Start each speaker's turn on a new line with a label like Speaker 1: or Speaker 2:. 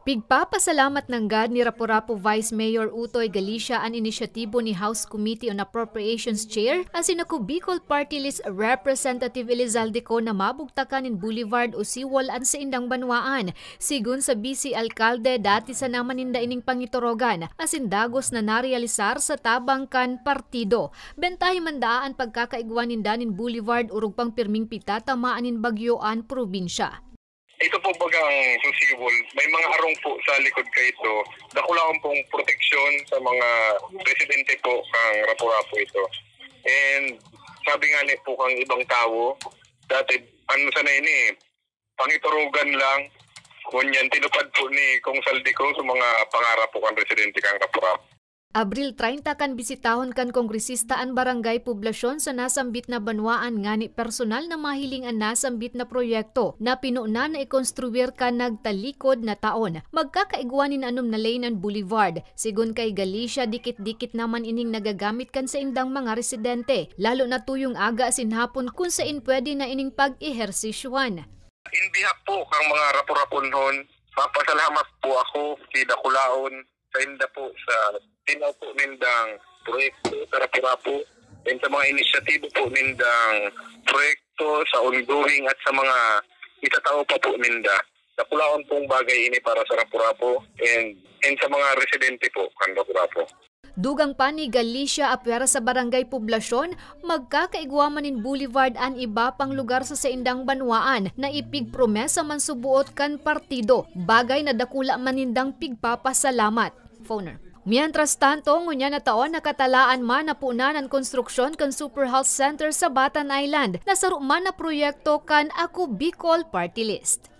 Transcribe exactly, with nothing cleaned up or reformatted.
Speaker 1: Pigpapasalamat ng God ni Rapu-Rapu Vice Mayor Utoy Galicia ang inisyatibo ni House Committee on Appropriations Chair ang sinaku Bicol Party List Representative Elizalde Co na mabugtakan in Boulevard o Siwal-an sa Indang Banwaan. Sigun sa B C Alcalde, dati sa naman ninda ining pangitorogan asin dagos na narealisar sa tabangkan partido. Bentahi mandaan pagkakaigwan ninda nin Boulevard urug pang pirming pita tamaan nin Bagyoan, probinsya.
Speaker 2: Ito po bagang susibol, may mga arong po sa likod ka ito. Dakulaon pong proteksyon sa mga residente po kang Rapu-Rapu ito. And sabi nga ni po kang ibang tao, dati ano sana ini, pangiturugan lang, kunyan tinupad po ni Kong Saldico sa mga pangarap po kang residente kang Rapu-Rapu.
Speaker 1: Abril treinta kan bisitahon kan kongresista ang barangay poblasyon sa nasambit na banwaan ngani personal na mahiling ang nasambit na proyekto na pinuna na ikonstruir kan nagtalikod na taon. Magkakaigwanin anom na lane ang boulevard. Sigun kay Galicia, dikit-dikit naman ining nagagamit kan sa indang mga residente. Lalo na tuyong aga sinhapon kung sain pwede na ining pag-ehersisyuan.
Speaker 2: In behalf po kang mga Rapu-Rapunhon, mapasalamat po ako kay Dakulaon sa inda po sa tinaw po nindang proyekto sa Rapu-Rapu and sa mga inisyatibo po nindang proyekto sa ongoing at sa mga itatao pa po ninda. Dakulaon pong bagay ini para sa Rapu-Rapu and, and sa mga residente po kan Rapu-Rapu.
Speaker 1: Dugang pa ni Galicia apwera sa barangay poblasyon, magkakaigwaman in Boulevard an iba pang lugar sa saindang banwaan na ipigpromesa man subuot kan partido, bagay na dakula manindang pigpapasalamat. Phoner. Mientras tanto, ngunya na taon nakatalaan man na punan ang konstruksyon kan Super Health Center sa Batan Island na saruman na proyekto kan Ako Bicol Party List.